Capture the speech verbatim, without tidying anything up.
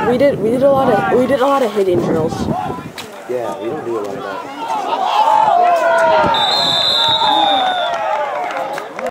We did we did a lot of we did a lot of hitting drills. Yeah, we don't do a lot of that.